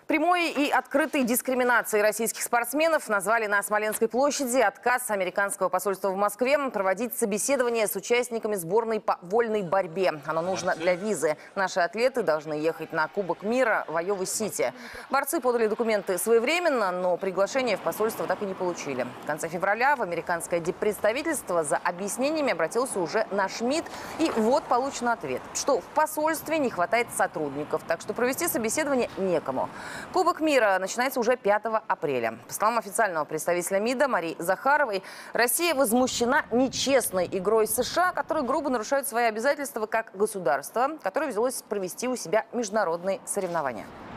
Прямой и открытой дискриминацией российских спортсменов назвали на Смоленской площади отказ американского посольства в Москве проводить собеседование с участниками сборной по вольной борьбе. Оно нужно для визы. Наши атлеты должны ехать на Кубок мира в Айова-Сити. Борцы подали документы своевременно, но приглашение в посольство так и не получили. В конце февраля в американское диппредставительство за объяснениями обратился уже наш МИД. И вот получен ответ, что в посольстве не хватает сотрудников, так что провести собеседование некому. Кубок мира начинается уже 5 апреля. По словам официального представителя МИДа Марии Захаровой, Россия возмущена нечестной игрой США, которые грубо нарушают свои обязательства как государство, которое взялось провести у себя международные соревнования.